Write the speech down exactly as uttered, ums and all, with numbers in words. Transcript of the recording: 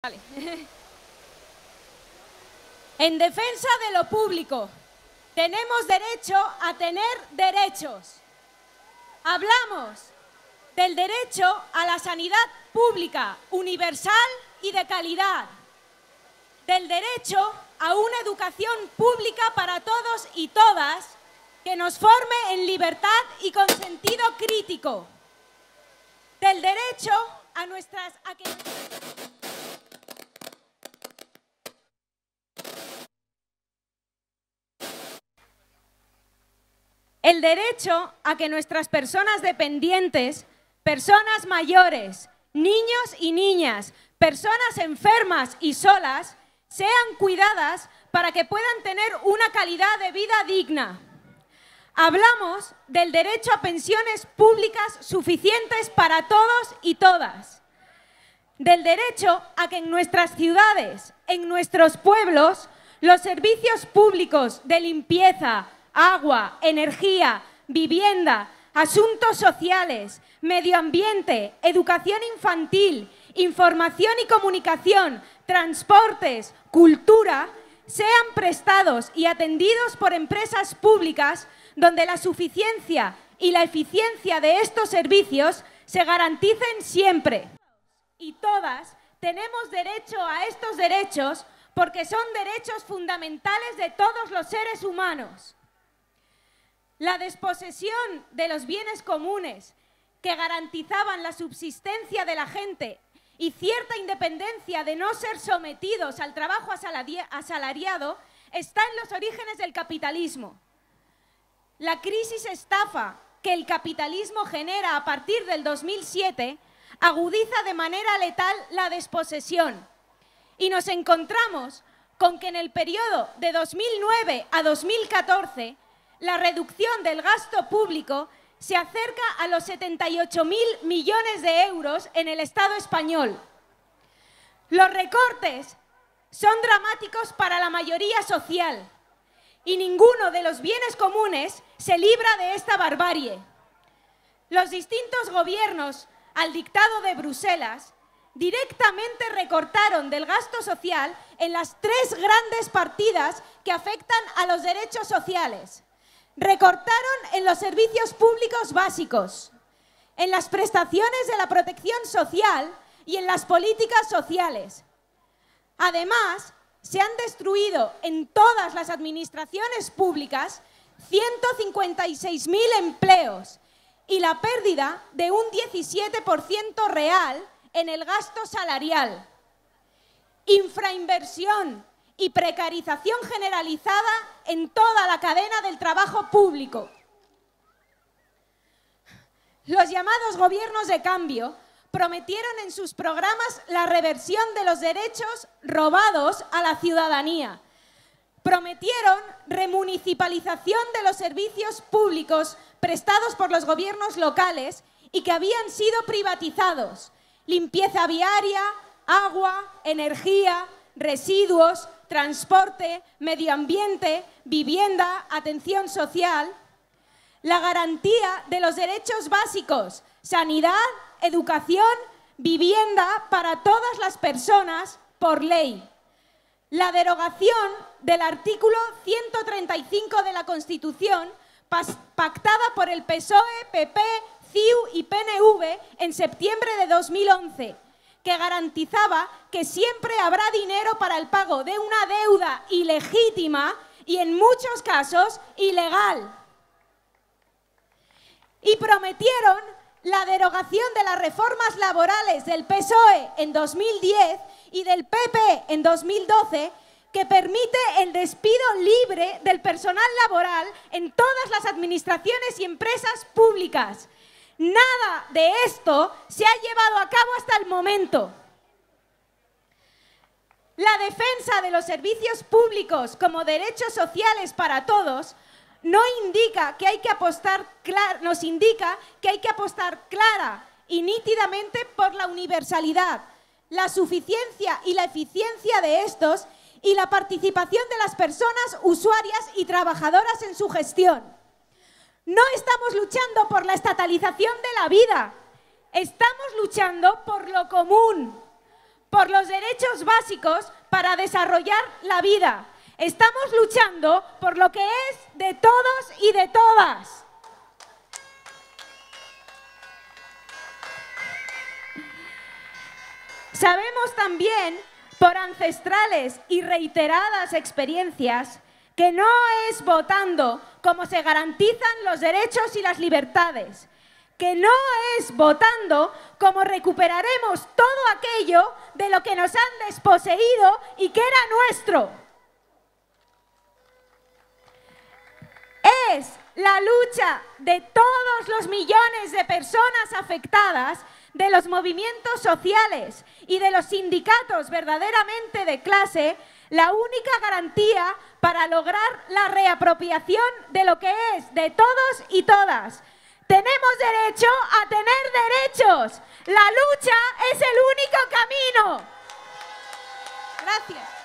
Vale. En defensa de lo público, tenemos derecho a tener derechos. Hablamos del derecho a la sanidad pública, universal y de calidad, del derecho a una educación pública para todos y todas que nos forme en libertad y con sentido crítico, del derecho a nuestras... A que... El derecho a que nuestras personas dependientes, personas mayores, niños y niñas, personas enfermas y solas, sean cuidadas para que puedan tener una calidad de vida digna. Hablamos del derecho a pensiones públicas suficientes para todos y todas. Del derecho a que en nuestras ciudades, en nuestros pueblos, los servicios públicos de limpieza, agua, energía, vivienda, asuntos sociales, medio ambiente, educación infantil, información y comunicación, transportes, cultura, sean prestados y atendidos por empresas públicas donde la suficiencia y la eficiencia de estos servicios se garanticen siempre. Y todas tenemos derecho a estos derechos porque son derechos fundamentales de todos los seres humanos. La desposesión de los bienes comunes que garantizaban la subsistencia de la gente y cierta independencia de no ser sometidos al trabajo asalariado está en los orígenes del capitalismo. La crisis estafa que el capitalismo genera a partir del dos mil siete agudiza de manera letal la desposesión y nos encontramos con que en el periodo de dos mil nueve a dos mil catorce la reducción del gasto público se acerca a los setenta y ocho mil millones de euros en el Estado español. Los recortes son dramáticos para la mayoría social y ninguno de los bienes comunes se libra de esta barbarie. Los distintos gobiernos, al dictado de Bruselas, directamente recortaron del gasto social en las tres grandes partidas que afectan a los derechos sociales. Recortaron en los servicios públicos básicos, en las prestaciones de la protección social y en las políticas sociales. Además, se han destruido en todas las administraciones públicas ciento cincuenta y seis mil empleos y la pérdida de un diecisiete por ciento real en el gasto salarial. Infrainversión y precarización generalizada en toda la cadena del trabajo público. Los llamados gobiernos de cambio prometieron en sus programas la reversión de los derechos robados a la ciudadanía. Prometieron remunicipalización de los servicios públicos prestados por los gobiernos locales y que habían sido privatizados. Limpieza viaria, agua, energía, residuos, transporte, medio ambiente, vivienda, atención social, la garantía de los derechos básicos, sanidad, educación, vivienda para todas las personas por ley, la derogación del artículo ciento treinta y cinco de la Constitución pactada por el P S O E, P P, C I U y P N V en septiembre de dos mil once, que garantizaba que siempre habrá dinero para el pago de una deuda ilegítima y en muchos casos ilegal. Y prometieron la derogación de las reformas laborales del P S O E en dos mil diez y del P P en dos mil doce, que permite el despido libre del personal laboral en todas las administraciones y empresas públicas. Nada de esto se ha llevado a cabo hasta el momento. La defensa de los servicios públicos como derechos sociales para todos no indica que hay que apostar nos indica que hay que apostar clara y nítidamente por la universalidad, la suficiencia y la eficiencia de estos y la participación de las personas usuarias y trabajadoras en su gestión. No estamos luchando por la estatalización de la vida, estamos luchando por lo común, por los derechos básicos para desarrollar la vida. Estamos luchando por lo que es de todos y de todas. Sabemos también, por ancestrales y reiteradas experiencias, que no es votando como se garantizan los derechos y las libertades, que no es votando como recuperaremos todo aquello de lo que nos han desposeído y que era nuestro. Es la lucha de todos los millones de personas afectadas, de los movimientos sociales y de los sindicatos verdaderamente de clase, la única garantía para lograr la reapropiación de lo que es de todos y todas. Tenemos derecho a tener derechos. La lucha es el único camino. Gracias.